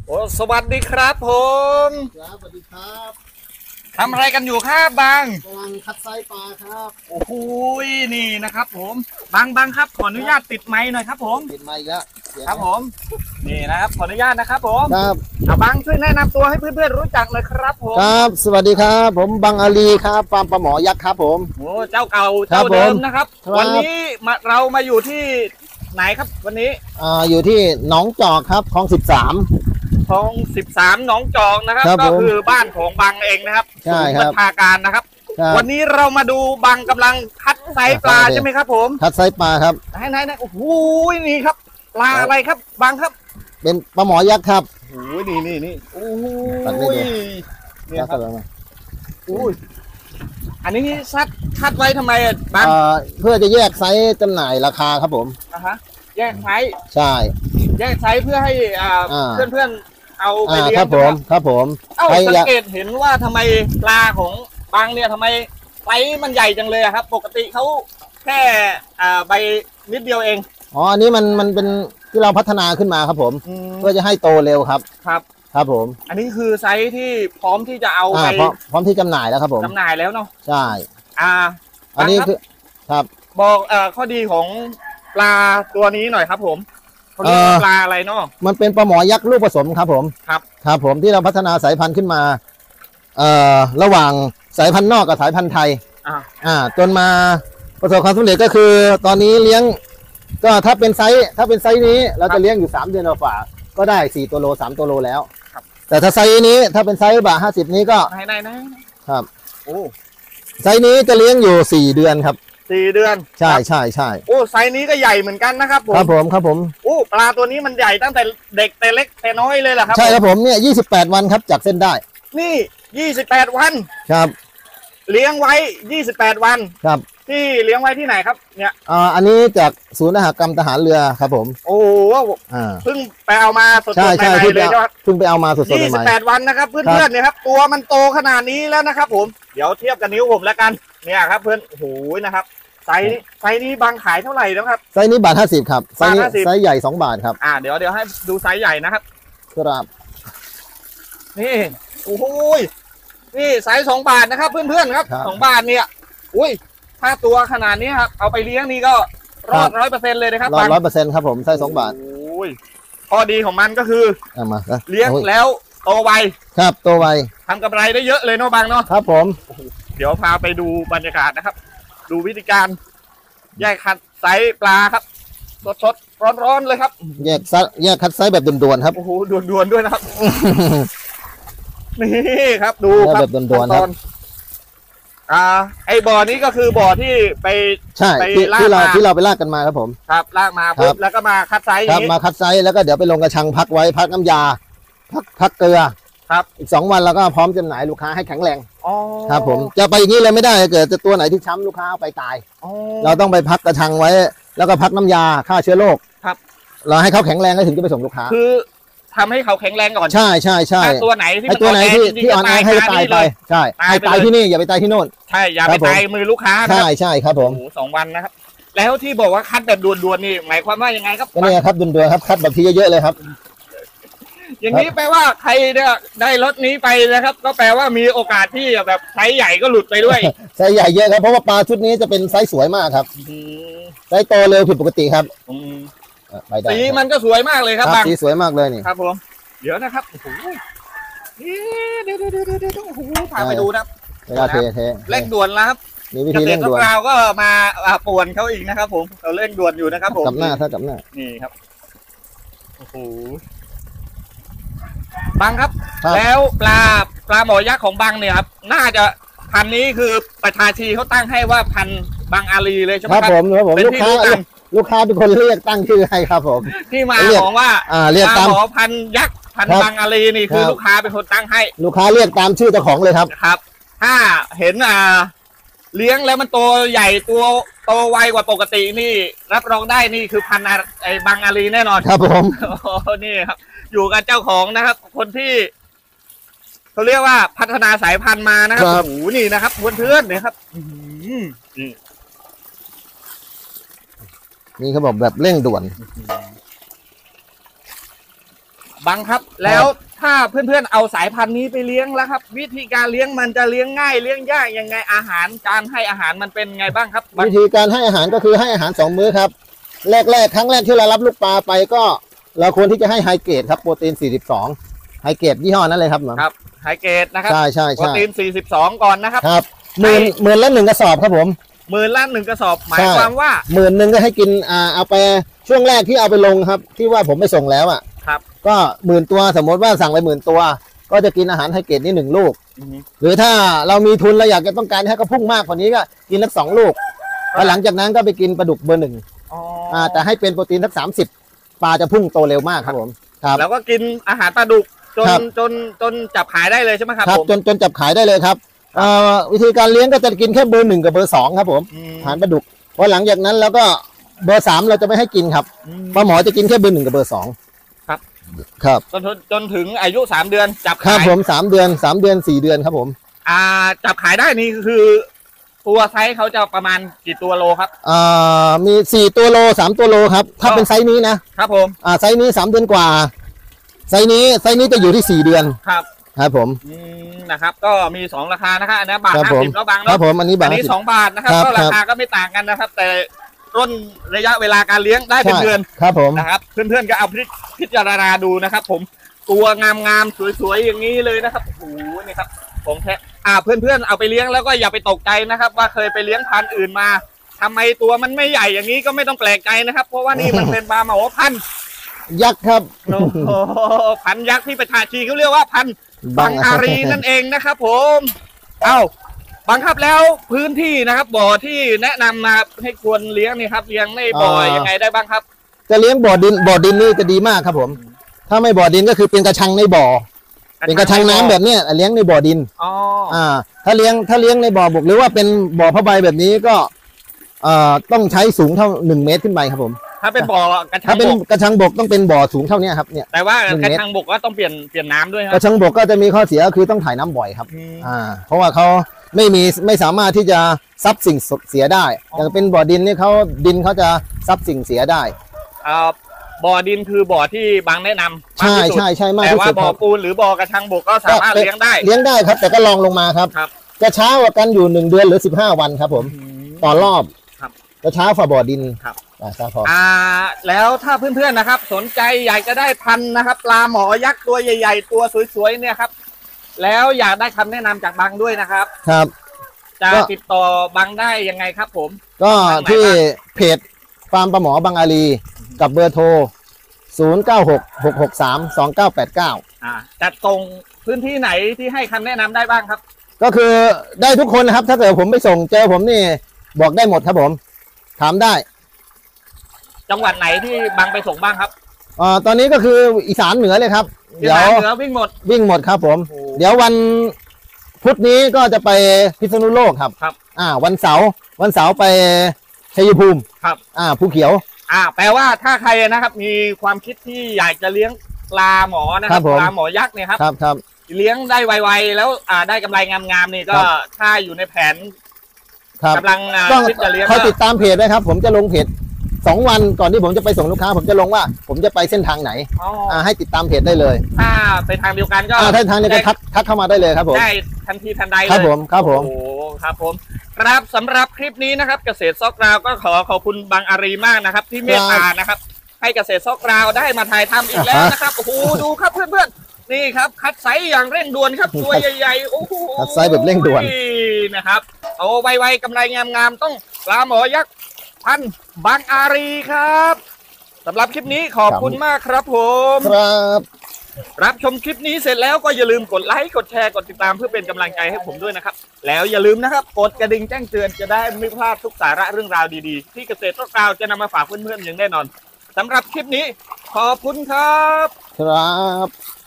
โอ้สวัสดีครับผมครับสวัสดีครับทำอะไรกันอยู่ครับบางกำลังคัดไซส์ปลาครับโอ้โหนี่นะครับผมบางครับขออนุญาตติดไมค์หน่อยครับผมปิดไมค์แล้วครับผมนี่นะครับขออนุญาตนะครับผมครับบางช่วยแนะนำตัวให้เพื่อนๆรู้จักเลยครับผมครับสวัสดีครับผมบังอาลีครับฟาร์มปลาหมอยักษ์ครับผมโอ้เจ้าเก่าครัเจ้าบเดิมผมนะครับครับวันนี้เรามาอยู่ที่ไหนครับวันนี้อยู่ที่หนองจอกครับคลอง13 คลอง13หนองจอกนะครับครับก็คือบ้านของบางเองนะครับใช่ศูนย์ครับบัญชาการนะครับครับวันนี้เรามาดูบางกำลังคัดไซส์ปลาใช่ไหมครับผมคัดไซส์ปลาครับไหนโอ้โหนี่ครับปลาอะไรครับบางครับเป็นปลาหมอยักษ์ครับโอ้ยนี่โอ้ตัดได้ยด้วยเนี่ยครับแล้วก็โอ้ยอันนี้คัดไว้ทำไมอะบางเพื่อจะแยกไซส์จำหน่ายราคาครับผมนะฮะแยกไซส์ใช่แยกไซส์เพื่อให้เพื่อนๆเอาไปเลี้ยครังบผม ครับผมเอ้าใครสัอง ยากเกตเห็นว่าทำไมปลาของบางเนี่ยทำไมไซส์มันใหญ่จังเลยอะครับ ปกติเขาแค่ใบนิดเดียวเองอันนี้มันเป็นที่เราพัฒนาขึ้นมาครับผมเพื่อจะให้โตเร็วครับครับครับผมอันนี้คือไซส์ที่พร้อมที่จะเอาไปพร้อมที่จำหน่ายแล้วครับผมจำหน่ายแล้วเนาะใช่อันนี้นี้คือครับบอกข้อดีของปลาตัวนี้หน่อยครับผมเขาเรียกว่าปลาอะไรเนาะมันเป็นปลาหมอยักษ์ลูกผสมครับผมครับครับผมที่เราพัฒนาสายพันธุ์ขึ้นมาระหว่างสายพันธุ์นอกกับสายพันธุ์ไทย จนมาประสบความสำเร็จก็คือตอนนี้เลี้ยงก็ถ้าเป็นไซส์นี้เราจะเลี้ยงอยู่3 เดือนฝ่าก็ได้4 ตัวโล3 ตัวโลแล้วแต่ถ้าไซส์นี้ถ้าเป็นไซส์บา50นี้ก็ไหนโอ้ไซส์นี้จะเลี้ยงอยู่4 เดือนครับ 4 เดือนใช่โอ้ไซส์นี้ก็ใหญ่เหมือนกันนะครับผมครับผมโอ้ปลาตัวนี้มันใหญ่ตั้งแต่เด็กแต่เล็กแต่น้อยเลยเหรอครับใช่ครับผมเนี่ย28 วันครับจากเส้นได้นี่28 วันครับเลี้ยงไว้28 วันครับที่เลี้ยงไว้ที่ไหนครับเนี่ยอันนี้จากศูนย์อุตสาหกรรมทหารเรือครับผมโอ้เพิ่งไปเอามาสดๆใหม่ๆเลยเพิ่งไปเอามาสดๆใหม่ 28 วันนะครับเพื่อนๆเนี่ยครับตัวมันโตขนาดนี้แล้วนะครับผมเดี๋ยวเทียบกับนิ้วผมแล้วกันเนี่ยครับเพื่อนโอ้โหนะครับไซส์นี้บางขายเท่าไหร่แล้วครับไซส์นี้1.50 ครับไซส์ใหญ่2 บาทครับเดี๋ยวให้ดูไซส์ใหญ่นะครับครับนี่โอ้โหนี่ไซส์2 บาทนะครับเพื่อนๆครับ2 บาทเนี่ยอุ้ยถ้าตัวขนาดนี้ครับเอาไปเลี้ยงนี่ก็รอด100%เลยนะครับ 100%ครับผมไซส์2 บาทโอ้ยข้อดีของมันก็คือมาเลี้ยงแล้วโตไวครับโตไวทำกำไรได้เยอะเลยเนาะบางเนาะครับผมเดี๋ยวพาไปดูบรรยากาศนะครับดูวิธีการแยกคัดไซส์ปลาครับสดๆร้อนๆเลยครับแยกคัดไซส์แบบด่วนๆครับโอ้โหด่วนๆด้วยนะครับนี่ครับดูครับแบบด่วนๆครับไอ้บ่อนี้ก็คือบ่อที่ไปใช่ที่เราไปลากกันมาครับผมครับลากมาปุ๊บแล้วก็มาคัดไซส์ครับมาคัดไซส์แล้วก็เดี๋ยวไปลงกระชังพักไว้พักน้ำยาพักเกลือครับอีก2 วันแล้วก็พร้อมจำหน่ายลูกค้าให้แข็งแรงครับผมจะไปอย่างนี้เลยไม่ได้เกิดจะตัวไหนที่ช้ำลูกค้าเอาไปตายเราต้องไปพักกระชังไว้แล้วก็พักน้ำยาฆ่าเชื้อโรคครับเราให้เขาแข็งแรงแล้วถึงจะไปส่งลูกค้าคือทำให้เขาแข็งแรงก่อนใช่ตัวไหนที่อ่อนแอให้ตายไปใช่ให้ตายที่นี่อย่าไปตายที่โน่นใช่อย่าไปตายมือลูกค้าใช่ครับผม 2 วันนะครับแล้วที่บอกว่าคัดแบบด่วนๆนี่หมายความว่ายังไงครับก็นี่ครับด่วนๆครับคัดแบบทีเยอะๆเลยครับอย่างนี้แปลว่าใครเนี่ยได้รถนี้ไปนะครับก็แปลว่ามีโอกาสที่แบบไซส์ใหญ่ก็หลุดไปด้วยไซส์ใหญ่เยอะครับเพราะว่าปลาชุดนี้จะเป็นไซส์สวยมากครับไซส์โตเร็วผิดปกติครับสีมันก็สวยมากเลยครับสีสวยมากเลยนี่ครับผมเดี๋ยวนะครับโอ้โหเดี๋ยวโอ้โหพาไปดูนะเร่งด่วนแล้วครับมีวิธีเร่งด่วนเราก็มาป่วนเขาอีกนะครับผมเราเร่งด่วนอยู่นะครับผมกับหน้านี่ครับโอ้โหบางครับแล้วปลาหมอยักษ์ของบางเนี่ยครับน่าจะพันนี้คือประชาชีเขาตั้งให้ว่าพันบางอาลีเลยใช่ไหมครับผมลูกค้าเป็นคนเรียกตั้งชื่อให้ครับผมที่มาของว่าเรียกตามหมอพันยักษ์พันบางอาลีนี่คือลูกค้าเป็นคนตั้งให้ลูกค้าเรียกตามชื่อเจ้าของเลยครับถ้าเห็นเลี้ยงแล้วมันโตใหญ่ตัวโตไวกว่าปกตินี่รับรองได้นี่คือพันไอ้บางอาลีแน่นอนครับผมนี่ครับอยู่กับเจ้าของนะครับคนที่เขาเรียกว่าพัฒนาสายพันธุ์มานะครับโอ้โหนี่นะครับเพื่อนๆเนี่ยครับนี่เขาบอกแบบเร่งด่วนบังครับแล้วถ้าเพื่อนๆเอาสายพันธุ์นี้ไปเลี้ยงแล้วครับ วิธีการเลี้ยงมันจะเลี้ยงง่ายเลี้ยงยากยังไงอาหารการให้อาหารมันเป็นไงบ้างครับวิธีการให้อาหารก็คือให้อาหาร2 มื้อครับแรกครั้งแรกที่เรารับลูกปลาไปก็เราควรที่จะให้ไฮเกรดครับโปรตีน42ไฮเกรดยี่ห้อนั้นเลยครับครับไฮเกรดนะครับใช่โปรตีน42ก่อนนะครับครับหมื่นละ1 กระสอบครับผม 1 กระสอบหมายความว่า 10,000ก็ให้กินเอาไปช่วงแรกที่เอาไปลงครับที่ว่าผมไปส่งแล้วครับก็10,000 ตัวสมมติว่าสั่งไป10,000 ตัวก็จะกินอาหารไฮเกรดนี่1 ลูกหรือถ้าเรามีทุนเราอยากจะต้องการให้เขาพุ่งมากกว่านี้ก็กินสัก2 ลูกแล้วหลังจากนั้นก็ไปกินปลาดุกเบอร์ 1แต่ให้เป็นโปรตีนสัก30ปลาจะพุ่งโตเร็วมากครับผมครับแล้วก็กินอาหารปลาดุกจนจับขายได้เลยใช่ไหมครับจนจับขายได้เลยครับวิธีการเลี้ยงก็จะกินแค่เบอร์ 1กับเบอร์ 2ครับผมอาหารปลาดุกพอหลังจากนั้นแล้วก็เบอร์ 3เราจะไม่ให้กินครับเพราะหมอจะกินแค่เบอร์ 1กับเบอร์ 2ครับจนถึงอายุ3 เดือนจับขายครับผม3 เดือน4 เดือนครับผมจับขายได้นี่คือตัวไซส์เขาจะประมาณกี่ตัวโลครับมี4 ตัวโล3 ตัวโลครับถ้าเป็นไซส์นี้นะครับผมไซส์นี้3 เดือนกว่าไซส์นี้จะอยู่ที่4 เดือนครับผมนะครับก็มี2 ราคานะครับอันนี้บาท50แล้วบางครับผมอันนี้ 2 บาทนะครับก็ราคาก็ไม่ต่างกันนะครับแต่ร่นระยะเวลาการเลี้ยงได้เป็นเดือนครับผมนะครับเพื่อนๆก็เอาพิจารณาดูนะครับผมตัวงามๆสวยๆอย่างนี้เลยนะครับโอ้โหนี่ครับผมแค่เพื่อนๆเอาไปเลี้ยงแล้วก็อย่าไปตกใจนะครับว่าเคยไปเลี้ยงพันธุ์อื่นมาทำไมตัวมันไม่ใหญ่อย่างนี้ก็ไม่ต้องแปลกใจนะครับเพราะว่านี่มันเป็นปลาหมอพันธุ์ยักษ์ครับพันยักษ์ที่ประชาชีเขาเรียกว่าพันบังอารีนั่นเองนะครับผมบังครับแล้วพื้นที่นะครับบ่อที่แนะนำมาให้ควรเลี้ยงนี่ครับเลี้ยงในบ่อยังไงได้บ้างครับจะเลี้ยงบ่อดินนี่จะดีมากครับผมถ้าไม่บ่อดินก็คือเป็นกระชังในบ่อเป็นกระชังน้ำแบบนี้เลี้ยงในบ่อดินถ้าเลี้ยงในบ่อบกหรือว่าเป็นบ่อผ้าใบแบบนี้ก็ต้องใช้สูงเท่า1 เมตรขึ้นไปครับผมถ้าเป็นบ่อกระชังบกถ้าเป็นกระชังบกต้องเป็นบ่อสูงเท่านี้ครับเนี่ยแต่ว่ากระชังบกก็ต้องเปลี่ยนน้ำด้วยครับกระชังบกก็จะมีข้อเสียคือต้องถ่ายน้ำบ่อยครับเพราะว่าเขาไม่สามารถที่จะซับสิ่งเสียได้อย่างเป็นบ่อดินนี่ดินเขาจะซับสิ่งเสียได้บ่อดินคือบ่อที่บางแนะนำใช่มากที่สุดแต่ว่าบ่อปูนหรือบ่อกระชังบกก็สามารถเลี้ยงได้ครับแต่ก็ลองลงมาครับจะช้ากว่ากันอยู่1 เดือนหรือ15 วันครับผมต่อรอบจะช้าฝ่าบ่อดินครับครับแล้วถ้าเพื่อนๆนะครับสนใจอยากจะได้พันธุ์นะครับปลาหมอยักษ์ตัวใหญ่ๆตัวสวยๆเนี่ยครับแล้วอยากได้คำแนะนำจากบังด้วยนะครับจะติดต่อบังได้ยังไงครับผมก็ที่เพจฟาร์มปลาหมอบังอารีกับเบอร์โทร0966632989 จัดส่งพื้นที่ไหนที่ให้คำแนะนำได้บ้างครับก็คือได้ทุกคนนะครับถ้าเกิดผมไปส่งเจอผมนี่บอกได้หมดครับผมถามได้จังหวัดไหนที่บังไปส่งบ้างครับตอนนี้ก็คืออีสานเหนือเลยครับเดี๋ยวเหนือวิ่งหมดครับผมเดี๋ยววันพุธนี้ก็จะไปพิษณุโลกครับวันเสาร์ไปชัยภูมิครับภูเขียวแปลว่าถ้าใครนะครับมีความคิดที่อยากจะเลี้ยงปลาหมอนะครับปลาหมอยักษ์เนี่ยครับเลี้ยงได้ไวๆแล้วได้กำไรงามๆนี่ก็ถ้าอยู่ในแผนกำลังคิดจะเลี้ยงคอยติดตามเพจด้วยครับผมจะลงเพจ2 วันก่อนที่ผมจะไปส่งลูกค้าผมจะลงว่าผมจะไปเส้นทางไหนให้ติดตามเพจได้เลยถ้าไปทางเดียวกันก็ถ้าทางเดียวกันทักเข้ามาได้เลยครับผมได้ทันทีทันใดเลยครับผมโอ้ครับผมครับสำหรับคลิปนี้นะครับเกษตรซอกราวก็ขอบคุณบังอารีมากนะครับที่เมตตานะครับให้เกษตรซอกราวได้มาถ่ายทำอีกแล้วนะครับโอ้โหดูครับเพื่อนๆนี่ครับคัดไซส์อย่างเร่งด่วนครับตัวใหญ่ๆโอ้โหคัดไซส์แบบเร่งด่วนนะครับเอาไวๆกำไรงามๆต้องปลาหมอยักษ์พันบังอารีครับสำหรับคลิปนี้ขอบคุณมากครับผมรับชมคลิปนี้เสร็จแล้วก็อย่าลืมกดไลค์กดแชร์กดติดตามเพื่อเป็นกำลังใจให้ผมด้วยนะครับแล้วอย่าลืมนะครับกดกระดิ่งแจ้งเตือนจะได้ไม่พลาดทุกสาระเรื่องราวดีๆที่เกษตรซอกราวจะนำมาฝากเพื่อนๆอย่างแน่นอนสำหรับคลิปนี้ขอบคุณครับ